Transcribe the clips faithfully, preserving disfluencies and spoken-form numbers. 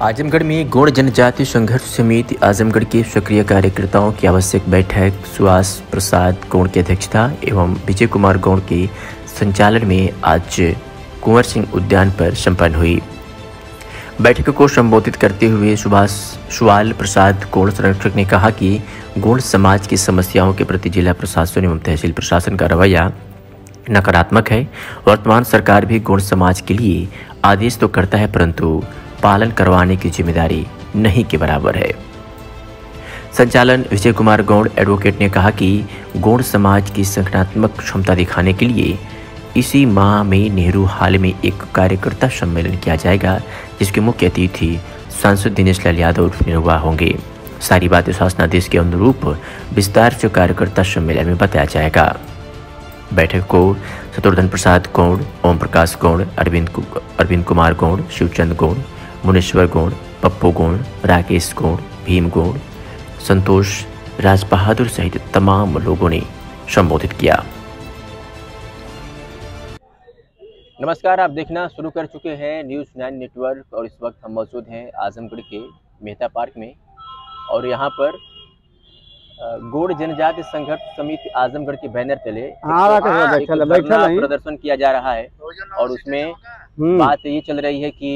आजमगढ़ में गौड़ जनजाति संघर्ष समिति आजमगढ़ के सक्रिय कार्यकर्ताओं की आवश्यक बैठक सुहास प्रसाद गौड़ की अध्यक्षता एवं विजय कुमार गौड़ के संचालन में आज कुंवर सिंह उद्यान पर संपन्न हुई। बैठक को संबोधित करते हुए सुभाष सुवाल प्रसाद गौड़ संरक्षक ने कहा कि गौड़ समाज की समस्याओं के प्रति जिला प्रशासन एवं तहसील प्रशासन का रवैया नकारात्मक है। वर्तमान सरकार भी गौड़ समाज के लिए आदेश तो करता है परंतु पालन करवाने की जिम्मेदारी नहीं के बराबर है। संचालन विजय कुमार गौड़ एडवोकेट ने कहा कि गौड़ समाज की संगठनात्मक क्षमता दिखाने के लिए इसी माह में नेहरू हाल में एक कार्यकर्ता सम्मेलन किया जाएगा, जिसके मुख्य अतिथि सांसद दिनेश लाल यादव निरुआ होंगे। सारी बातें शासनादेश के अनुरूप विस्तार से कार्यकर्ता सम्मेलन में बताया जाएगा। बैठक को शत्रुघ्न प्रसाद गौड़, ओम प्रकाश गौड़, अरविंद अरविंद कुमार गौड़, शिवचंद गौड़, मुनेश्वर गौड़, पप्पू गौड़, राकेश गौड़, भीम गौड़, संतोष राज बहादुर सहित तमाम लोगों ने संबोधित किया। नमस्कार, आप देखना शुरू कर चुके हैं न्यूज़ नाइन नेटवर्क और इस वक्त हम मौजूद हैं आजमगढ़ के मेहता पार्क में और यहाँ पर गौड़ जनजाति संघर्ष समिति आजमगढ़ के बैनर तले प्रदर्शन किया जा रहा है और उसमें बात ये चल रही है कि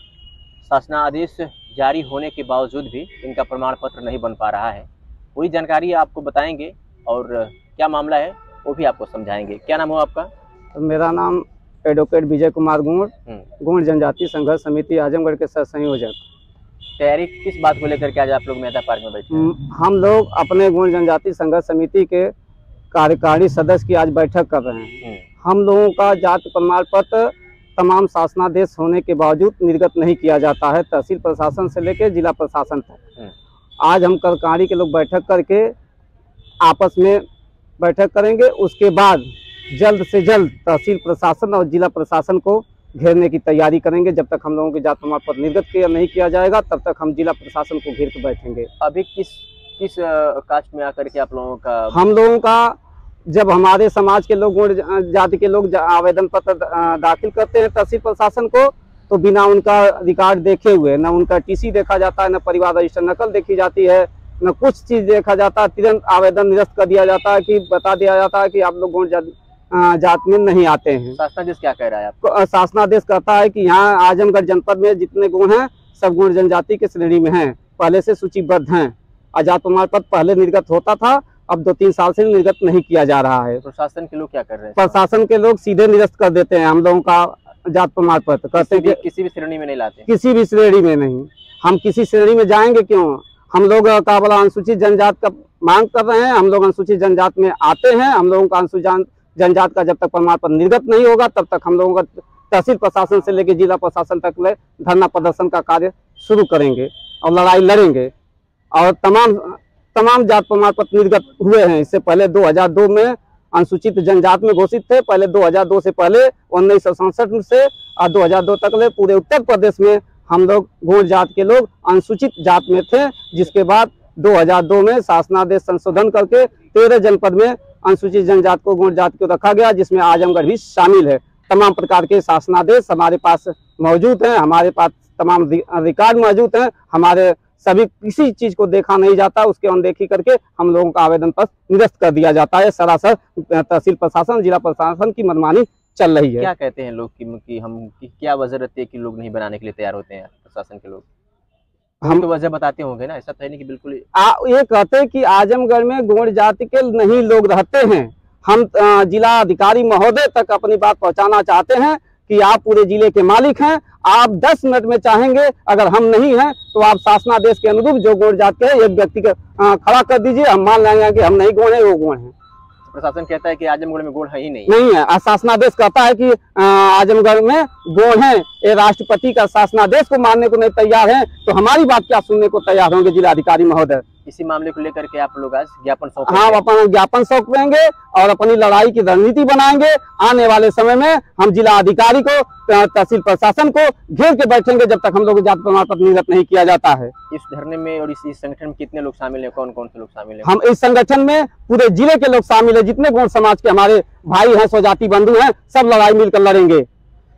शासनादेश जारी होने के बावजूद भी इनका प्रमाण पत्र नहीं बन पा रहा है। पूरी जानकारी आपको बताएंगे और क्या मामला है वो भी आपको समझाएंगे। क्या नाम हो आपका? तो मेरा नाम एडवोकेट विजय कुमार गौड़, गौड़ जनजाति संघर्ष समिति आजमगढ़ के सह संयोजक। तैयारी किस बात को लेकर के आज आप लोग मेहता पार्क में बैठे हैं? हम लोग अपने गौड़ जनजाति संघर्ष समिति के कार्यकारी सदस्य की आज बैठक कर रहे हैं। हम लोगों का जाति प्रमाण पत्र तमाम शासनादेश होने के बावजूद निर्गत नहीं किया जाता है, तहसील प्रशासन से लेकर जिला प्रशासन तक। आज हम कार्यकारी के लोग बैठक करके आपस में बैठक करेंगे, उसके बाद जल्द से जल्द तहसील प्रशासन और जिला प्रशासन को घेरने की तैयारी करेंगे। जब तक हम लोगों के जाति प्रमाण पत्र निर्गत किया नहीं किया जाएगा तब तक हम जिला प्रशासन को घेर के बैठेंगे। अभी किस किस कास्ट में आकर के आप लोगों का? हम लोगों का जब हमारे समाज के लोग जाति के लोग आवेदन पत्र दाखिल करते हैं तहसील प्रशासन को, तो बिना उनका रिकॉर्ड देखे हुए न उनका टीसी देखा जाता है, न परिवार रजिस्टर नकल देखी जाती है, न कुछ चीज देखा जाता है, तुरंत आवेदन निरस्त कर दिया जाता है कि बता दिया जाता है कि आप लोग गौड़ जात में नहीं आते हैं। शासनादेश क्या कह रहा है आपको? शासनादेश कहता है कि यहाँ आजमगढ़ जनपद में जितने गौड़ हैं सब गौड़ जनजाति के श्रेणी में हैं, पहले से सूचीबद्ध हैं। जाति प्रमाण पत्र पहले निर्गत होता था, अब दो तीन साल से निर्गत नहीं किया जा रहा है। प्रशासन के लोग क्या कर रहे हैं? प्रशासन के लोग सीधे निरस्त कर देते हैं हम लोगों का जाति प्रमाण पत्र, कहते हैं कि किसी भी श्रेणी में नहीं लाते। किसी भी श्रेणी में नहीं। हम किसी श्रेणी में जाएंगे क्यों? हम लोग का बोला अनुसूचित जनजात का मांग कर रहे हैं, हम लोग अनुसूचित जनजात में आते हैं। हम लोगों का अनुसूचित जनजात का जब तक प्रमाण पत्र निर्गत नहीं होगा तब तक हम लोगों का तहसील प्रशासन से लेकर जिला प्रशासन तक ले धरना प्रदर्शन का कार्य शुरू करेंगे और लड़ाई लड़ेंगे। और तमाम तमाम जात प्रमाण पत्र निर्गत हुए हैं। इससे पहले दो हज़ार दो में अनुसूचित जनजात में घोषित थे। पहले दो हज़ार दो से पहले उन्नीस सौ सड़सठ से और दो हज़ार दो तक ले पूरे उत्तर प्रदेश में हम लोग गौड़ जात के लोग अनुसूचित जात में थे, जिसके बाद दो हज़ार दो में शासनादेश संशोधन करके तेरह जनपद में अनुसूचित जनजात को गौड़ जात को रखा गया, जिसमें आजमगढ़ भी शामिल है। तमाम प्रकार के शासनादेश हमारे पास मौजूद हैं, हमारे पास तमाम रिकॉर्ड मौजूद हैं। हमारे सभी किसी चीज को देखा नहीं जाता, उसके अनदेखी करके हम लोगों का आवेदन पत्र निरस्त कर दिया जाता है। सरासर तहसील प्रशासन जिला प्रशासन की मनमानी चल रही है। क्या कहते हैं लोग कि, कि हम कि क्या वजह रहती है कि लोग नहीं बनाने के लिए तैयार होते हैं? प्रशासन के लोग हम तो वजह बताते होंगे ना, ऐसा तो है नहीं कि बिल्कुल आ, ये कहते हैं कि आजमगढ़ में गौड़ जाति के नहीं लोग रहते हैं। हम जिला अधिकारी महोदय तक अपनी बात पहुंचाना चाहते हैं कि आप पूरे जिले के मालिक हैं। आप दस मिनट में चाहेंगे, अगर हम नहीं हैं तो आप शासनादेश के अनुरूप जो गौड़ जात के एक व्यक्ति को खड़ा कर दीजिए, हम मान लेंगे कि हम नहीं गौड़ हैं, वो गौड़ हैं। प्रशासन कहता है कि आजमगढ़ में गौड़ है ही नहीं नहीं है। शासनादेश कहता है कि आजमगढ़ में गौड़ हैं। ये राष्ट्रपति का शासनादेश को मानने को नहीं तैयार है, तो हमारी बात क्या सुनने को तैयार होंगे जिलाधिकारी महोदय? इसी मामले को लेकर के आप लोग आज ज्ञापन सौंप? हाँ, अपन ज्ञापन सौंपेंगे और अपनी लड़ाई की रणनीति बनाएंगे। आने वाले समय में हम जिला अधिकारी को तहसील प्रशासन को घेर के बैठेंगे जब तक हम लोग जाति प्रमाण पत्र निर्गत नहीं किया जाता है। इस धरने में और इस, इस संगठन में कितने लोग शामिल हैं? कौन कौन से लोग शामिल हैं? हम इस संगठन में पूरे जिले के लोग शामिल हैं, जितने गौड़ समाज के हमारे भाई हैं, स्वजाति बंधु हैं, सब लड़ाई मिलकर लड़ेंगे।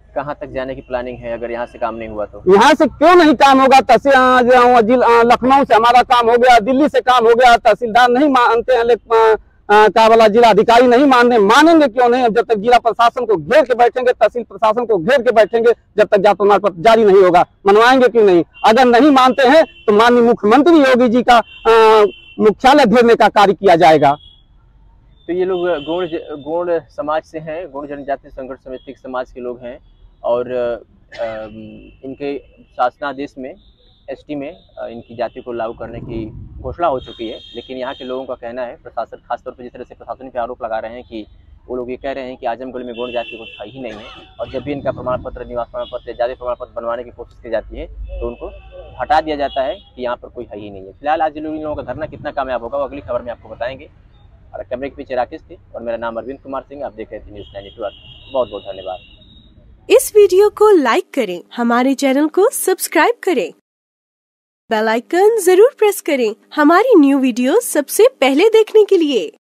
कहाँ तक जाने की प्लानिंग है अगर यहाँ से काम नहीं हुआ तो? यहाँ से क्यों नहीं काम होगा? तहसील लखनऊ से हमारा काम हो गया, दिल्ली से काम हो गया, तहसीलदार नहीं मानते हैं, लेकिन क्या बोला जिला अधिकारी नहीं मानने मानेंगे क्यों नहीं? जब तक जिला प्रशासन को घेर के बैठेंगे, तहसील प्रशासन को घेर के बैठेंगे, जब तक जाति प्रमाण पत्र जारी नहीं होगा, मनवाएंगे क्यों नहीं? अगर नहीं मानते हैं तो माननीय मुख्यमंत्री योगी जी का मुख्यालय घेरने का कार्य किया जाएगा। तो ये लोग गौड़ गौड़ समाज से हैं, गौड़ जनजाति संघर्ष समिति समाज के लोग हैं और इनके शासनादेश में एसटी में इनकी जाति को लागू करने की घोषणा हो चुकी है। लेकिन यहाँ के लोगों का कहना है, प्रशासन खासतौर पर जिस तरह से प्रशासन पे आरोप लगा रहे हैं कि वो लोग ये कह रहे हैं कि आजमगढ़ में गौड़ जाति कुछ है ही नहीं है, और जब भी इनका प्रमाण पत्र, निवास प्रमाण पत्र, जाति प्रमाण पत्र बनवाने की कोशिश की जाती है तो उनको हटा दिया जाता है कि यहाँ पर कोई है ही नहीं है। फिलहाल आज इन लोगों का धरना कितना कामयाब होगा वो अगली खबर में आपको बताएंगे। और कैमरे के पीछे राकेश थे और मेरा नाम अरविंद कुमार सिंह, आप देख रहे थे न्यूज़ नाइन्टी टू। बहुत बहुत धन्यवाद। इस वीडियो को लाइक करें, हमारे चैनल को सब्सक्राइब करें, बेल आइकन जरूर प्रेस करें हमारी न्यू वीडियो सबसे पहले देखने के लिए।